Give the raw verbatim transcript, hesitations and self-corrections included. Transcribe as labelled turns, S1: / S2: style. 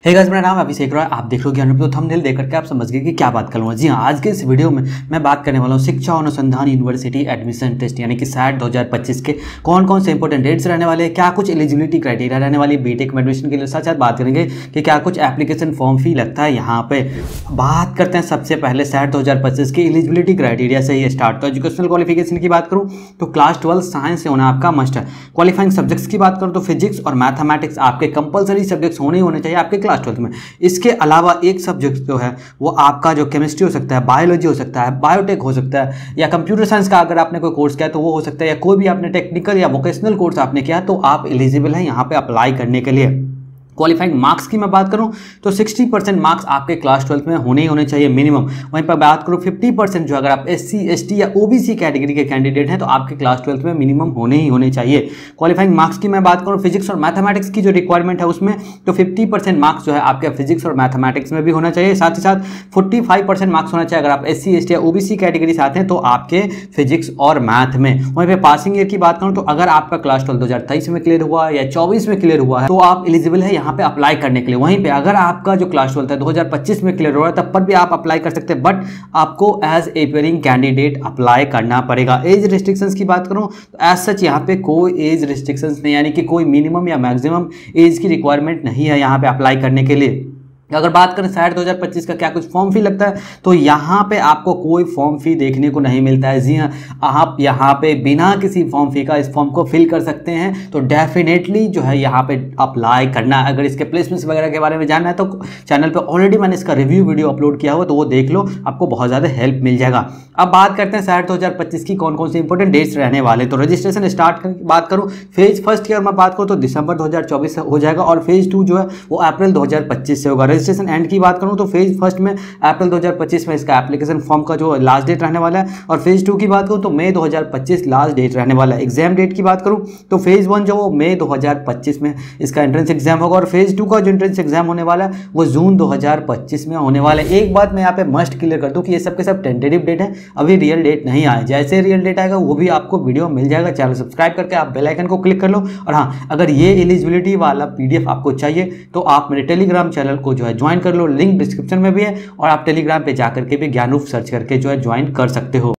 S1: Hey guys, मेरा नाम अभिषेक रॉय। आप देख रहे हो ज्ञान तो थंबनेल देख करके आप समझ गए कि क्या बात करूँगा। जी हाँ, आज के इस वीडियो में मैं बात करने वाला हूँ शिक्षा अनुसंधान यूनिवर्सिटी एडमिशन टेस्ट यानी कि सैट दो हज़ार पच्चीस के कौन कौन से इंपॉर्टेंट डेट्स रहने वाले हैं, क्या कुछ एलिजिबिलिटी क्राइटेरिया रहने वाली बीटेक में एडमिशन के लिए। साथ साथ बात करेंगे कि क्या कुछ एप्लीकेशन फॉर्म फी लगता है। यहाँ पे बात करते हैं सबसे पहले सैट दो हज़ार पच्चीस की एलिजिबिलिटी क्राइटेरिया से ही स्टार्ट। तो एजुकेशनल क्वालिफिकेशन की बात करूँ तो क्लास ट्वेल्व साइंस से होना आपका मस्ट है। क्वालिफाइंग सब्जेक्ट्स की बात करूँ तो फिजिक्स और मैथमेटिक्स आपके कंपलसरी सब्जेक्ट्स होने ही होने चाहिए आपके क्लास ट्वेल्थ में। इसके अलावा एक सब्जेक्ट जो है वो आपका जो केमिस्ट्री हो सकता है, बायोलॉजी हो सकता है, बायोटेक हो सकता है, या कंप्यूटर साइंस का अगर आपने कोई कोर्स किया तो वो हो सकता है, या कोई भी आपने टेक्निकल या वोकेशनल कोर्स आपने किया तो आप एलिजिबल हैं यहाँ पे अप्लाई करने के लिए। क्वालिफाइंग मार्क्स की मैं बात करूं तो साठ परसेंट मार्क्स आपके क्लास ट्वेल्थ में होने ही होने चाहिए मिनिमम। वहीं पर बात करूं पचास परसेंट जो अगर आप एससी, एसटी या ओबीसी कैटेगरी के कैंडिडेट हैं तो आपके क्लास ट्वेल्थ में मिनिमम होने ही होने चाहिए। क्वालिफाइंग मार्क्स की मैं बात करूं फिजिक्स और मैथमेटिक्स की जो रिक्वायरमेंट है उसमें तो पचास परसेंट मार्क्स जो है आपके फिजिक्स और मैथमेटिक्स में भी होना चाहिए। साथ ही साथ पैंतालीस परसेंट मार्क्स होना चाहिए अगर आप एससी, एसटी या ओबीसी कैटेगरी से आते हैं तो आपके फिजिक्स और मैथ में। वहीं पर पासिंग ईयर की बात करूँ तो अगर आपका क्लास ट्वेल्थ दो हज़ार तेईस में क्लियर हुआ या चौबीस में क्लियर हुआ है तो आप एलिजिबल है यहाँ पे अप्लाई करने के लिए। वहीं पे अगर आपका जो क्लास ट्वेल्थ है दो हज़ार पच्चीस में क्लियर हो रहा है तब पर भी आप अप्लाई कर सकते हैं, बट आपको एज एपियरिंग कैंडिडेट अप्लाई करना पड़ेगा। एज रिस्ट्रिक्शंस की बात करूं तो एज सच यहाँ पे कोई एज रिस्ट्रिक्शंस नहीं, यानी कि कोई मिनिमम या मैक्सिमम एज की रिक्वायरमेंट नहीं है यहाँ पे अप्लाई करने के लिए। अगर बात करें सैट दो हज़ार पच्चीस का क्या कुछ फॉर्म फी लगता है तो यहाँ पे आपको कोई फॉर्म फी देखने को नहीं मिलता है। जी हाँ, आप यहाँ पे बिना किसी फॉर्म फी का इस फॉर्म को फिल कर सकते हैं। तो डेफिनेटली जो है यहाँ पे अप्लाई करना है। अगर इसके प्लेसमेंट्स वगैरह के बारे में जानना है तो चैनल पे ऑलरेडी मैंने इसका रिव्यू वीडियो अपलोड किया हुआ, तो वो देख लो, आपको बहुत ज़्यादा हेल्प मिल जाएगा। अब बात करते हैं सैट दो हज़ार पच्चीस की कौन कौन सी इंपॉर्टेंट डेट्स रहने वाले। तो रजिस्ट्रेशन स्टार्ट की बात करूँ फेज फर्स्ट की अगर मैं बात करूँ तो दिसंबर दो हज़ार चौबीस से हो जाएगा और फेज टू जो है वो अप्रैल दो हज़ार पच्चीस से होगा। रजिस्ट्रेशन एंड की बात करूं तो फेज फर्स्ट में अप्रैल दो हज़ार पच्चीस में इसका एप्लीकेशन फॉर्म का जो लास्ट डेट रहने वाला है, और फेज टू की बात करूं तो मई दो हज़ार पच्चीस लास्ट डेट रहने वाला है। एग्जाम डेट की बात करूं तो फेज वन जो वो मई दो हज़ार पच्चीस में इसका एंट्रेंस एग्जाम होगा, और फेज टू का जो एंट्रेंस एग्जाम होने वाला है वो जून दो हज़ार पच्चीस में होने वाला है। एक बात मैं यहाँ पे मस्ट क्लियर कर दूं कि ये सब के सब टेंटेटिव डेट है, अभी रियल डेट नहीं आया। जैसे रियल डेट आएगा वो भी आपको वीडियो मिल जाएगा। चैनल सब्सक्राइब करके आप बेल आइकन को क्लिक कर लो। और हाँ, अगर ये एलिजिबिलिटी वाला पीडीएफ आपको चाहिए तो आप मेरे टेलीग्राम चैनल को जो है ज्वाइन कर लो, लिंक डिस्क्रिप्शन में भी है, और आप टेलीग्राम पे जाकर के भी ज्ञानरूप सर्च करके जो है ज्वाइन कर सकते हो।